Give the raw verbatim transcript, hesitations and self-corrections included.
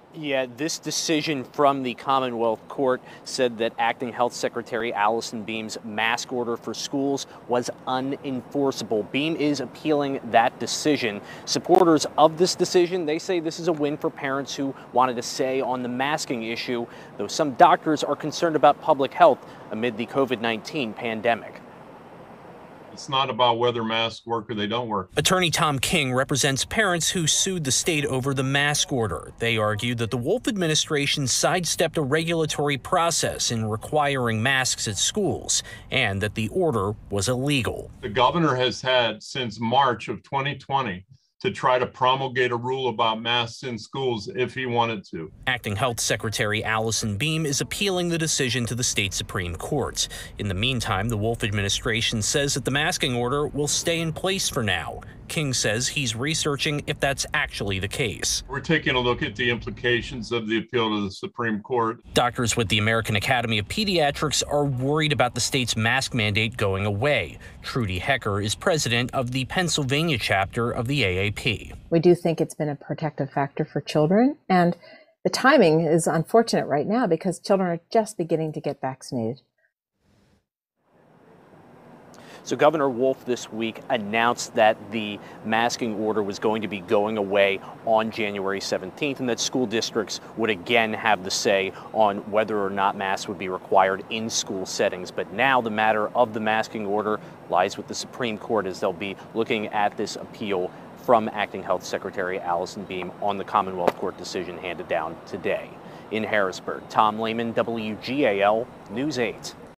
Yeah, this decision from the Commonwealth Court said that Acting Health Secretary Allison Beam's mask order for schools was unenforceable. Beam is appealing that decision. Supporters of this decision, they say this is a win for parents who wanted a say on the masking issue, though some doctors are concerned about public health amid the COVID nineteen pandemic. It's not about whether masks work or they don't work. Attorney Tom King represents parents who sued the state over the mask order. They argued that the Wolf administration sidestepped a regulatory process in requiring masks at schools and that the order was illegal. The governor has had since March of twenty twenty to try to promulgate a rule about masks in schools if he wanted to. Acting Health Secretary Allison Beam is appealing the decision to the state Supreme Court. In the meantime, the Wolf administration says that the masking order will stay in place for now. King says he's researching if that's actually the case. We're taking a look at the implications of the appeal to the Supreme Court. Doctors with the American Academy of Pediatrics are worried about the state's mask mandate going away. Trudy Hecker is president of the Pennsylvania chapter of the A A P. We do think it's been a protective factor for children, and the timing is unfortunate right now because children are just beginning to get vaccinated. So Governor Wolf this week announced that the masking order was going to be going away on January seventeenth and that school districts would again have the say on whether or not masks would be required in school settings. But now the matter of the masking order lies with the Supreme Court as they'll be looking at this appeal from Acting Health Secretary Allison Beam on the Commonwealth Court decision handed down today. In Harrisburg, Tom Lehman, W G A L News eight.